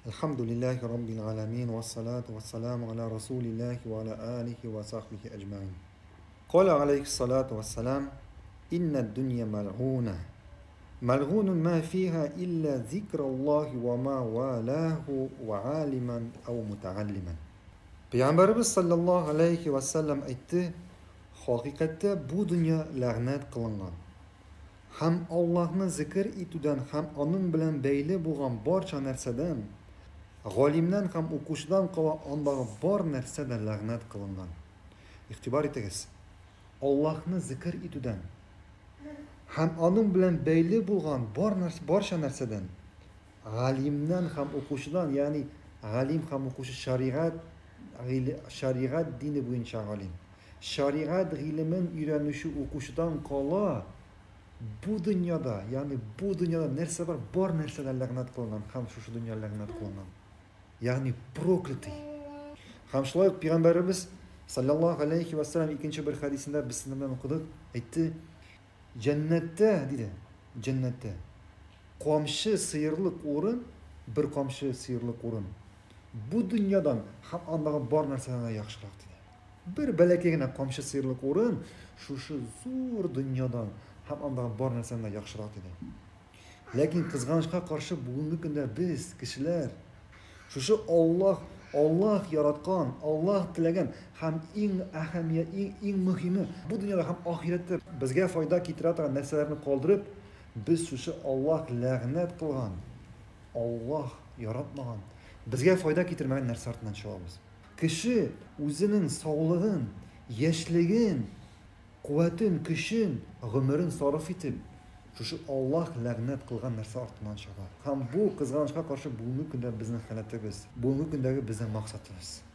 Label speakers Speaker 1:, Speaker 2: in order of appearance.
Speaker 1: Elhamdülillahi Rabbil alemin ve salatu ve selamu ala Resulillahi ve ala alihi ve sahbihi ecmain. Kale aleyhissalatu ve selam, inna dünya mel'une. Mel'unun ma fiha illa zikrallahi ve ma valahu ve aliman ev muteallimen. Peygamberimiz sallallahu aleyhi ve sellem aytdi, hakikatte bu dünya la'nat kılıngan. Hem Allah'ını zikir etüden hem onun bilen beyli bulgan barcha narsadan g'olimdan ham o'qishdan qola ondağı bor narsadan la'nat qilingan. İxtibor etasiz. Allohni zikr etüden ham onun bilan beyli bo'lgan barcha narsadan g'alimdan ham o'qishdan, ya'ni g'alim ham o'qishi shariat dini bo'yicha g'alim. Shariat ilmin o'rganishi o'qishdan qola bu dunyoda, ya'ni bu dunyoda narsa bor narsadan la'nat qilingan, ham shu dunyo la'nat qilingan. Yani prokleti. Ham shulay Peygamberimiz sallallahu aleyhi ve sellem ikinci bir hadisinde biz sizden okuduk. Aytdi, cennette dedi. Cennette qomshi sıyırlık o'rin, bir qomshi sıyırlık o'rin bu dunyodan ham ondağı bor narsadan yaxshiroq dedi. Bir balakagina qomshi sıyırlık o'rin shu zo'r dunyodan ham ondağı bor narsadan yaxshiroq dedi. Lekin qizg'anishga qarshi bugungi kunda biz kishilar şu Allah yaratgan, Allah tilagan ham eng ahamiyat, eng muhimi bu dunyoda ham oxiratda bizga foyda keltiradigan narsalarni qoldirib, biz şu Allah la'nat qilgan, Allah yaratmagan, bizga foyda keltirmagan narsalardan chiqamiz. Kishi o'zining sog'lig'in, yoshligin, quvvatin, kuchin, umrin sarf etib şu Allah la'nat qilgan narsa ortidan chiqadi. Ham bu qizg'anishga qarshi bugungi kunda bizning halatimiz, bugungi kundagi bizning maqsadimiz.